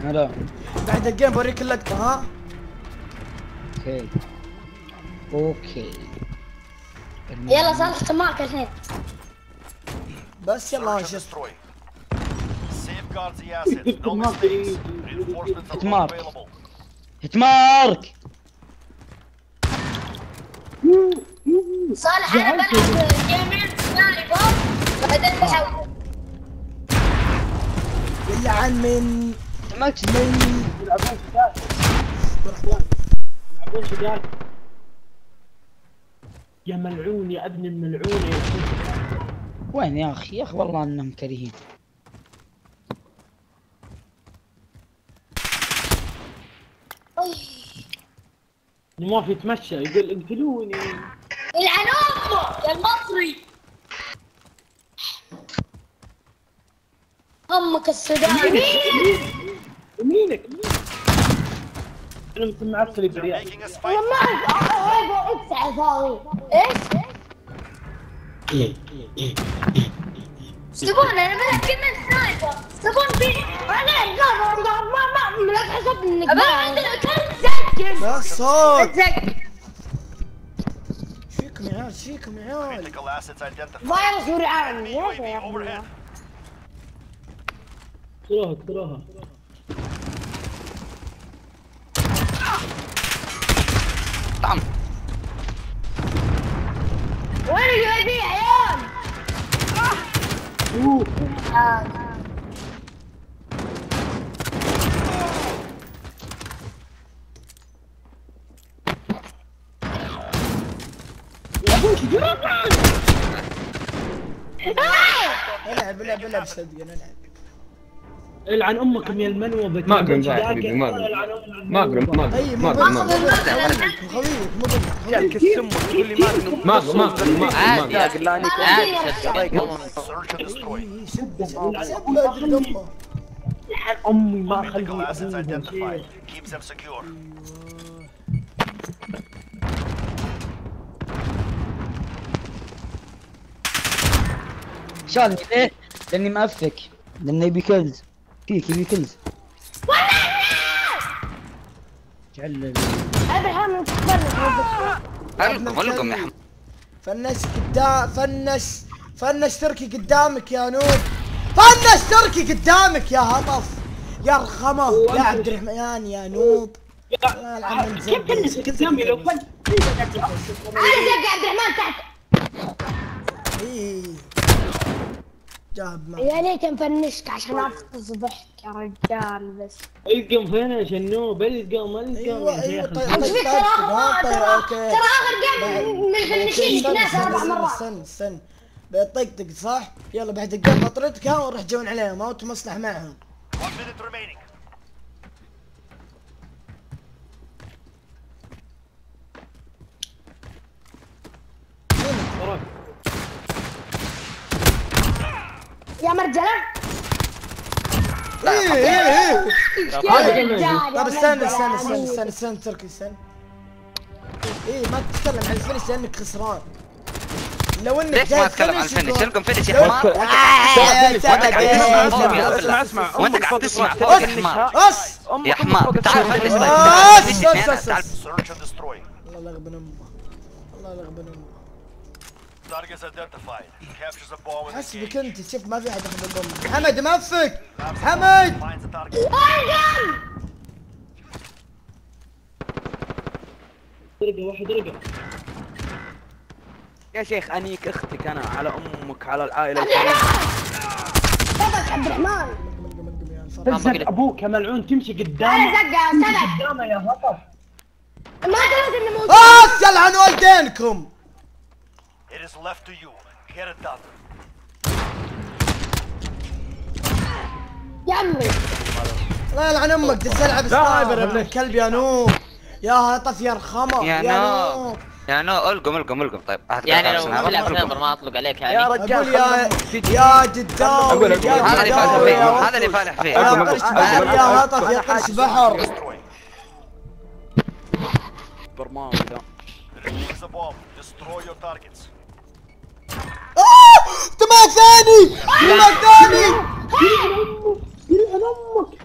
هلا. بعد الجيم بوريك اللقطة ها. اوكي اوكي. يلا صالح معك الحين. بس يلا شوف. هتمارك هتمارك. صالح انا بلعب جيمين سنايبر بعدين بحول. يلعن من ماكس من يلعبون شجال. يلعبون شجال. يا ملعون يا ابن الملعون يا وين يا اخي؟ يا اخي والله انهم كريهين. نواف يتمشى يقول اقتلوني. يلعن امه يا المصري. امك السوداني. يمينك انا مثل معفن بريال. والله ما اكس على الفاضي. ايش؟ ايش تبون؟ انا بلعب جيمين سنايبر. ايش تبون فيه؟ انا لا تحسب انك ابى عندنا كم سجل. بس صوت. سجل. فيكم يا عيال فيكم يا عيال. فايروس ورعان. يا اخي اقتلوها طعم. وين اللي يبي عيال؟ العب صدق انا العب. العن امكم يا المنوبة. ما اقرب يا حبيبي ما اقرب. اي مو خويك مو يا كسم تقول لي ما ما عادي لا الحين امي ما اخلي شالني ليه؟ لاني مأفك، لانه يبي كلز. فيك يبي كلز. جعل هذا الحين علقم يا حمد. فنش قدام فنش تركي قدامك يا نور. فنش تركي قدامك يا هطف يا رخمه يا عبد الرحمن يا نوب. كيف فنش قدامي لو فن انا دق عبد الرحمن تحت. ايه جاب يا ليت مفنشك عشان افطس ضحك يا رجال. بس القم فينش النوب القم ايوه يا طيب وش فيك ترى اخر جيم من الفنشين ناس 4 مرات. استنى بيطقطق صح؟ يلا بعد الجيم بطردك ها ونروح جون عليهم او تمصلح معهم. يا مرجله. ايه يا رجال. طب استنى تركي استنى. ايه ما تتكلم عن الفينش لانك خسران. لو انك ليش ما اتكلم عن الفينش؟ القم فينش يا حمار. اسمع وانت قاعد تسمع فوق الحمار يا حمار. تعال فنش. الله يغبن امه الله يغبن امه. حسبك انت شوف ما في احد ياخذ البوم. حمد مفك حمد. رقة واحد رقة يا شيخ انيك اختك انا على امك على العائله. صدق عبد الرحمن. تزق ابوك يا ملعون تمشي قدامه. انا زقه قدامه يا هطف. ما دريت انه موجود. يلعن والدينكم. يا عمي الله يلعن امك جالس العب سنايبر يا ابن الكلب يا نوب. يا هطف يا رخمه يا نوب يا نو. القم طيب يعني لو ما تلعب سنايبر ما اطلق عليك يعني. يا رجال يا جداوي هذا اللي فالح فيه. يا هطف يا قرش بحر. برماوي ذا. دماغ ثاني. يلعن امك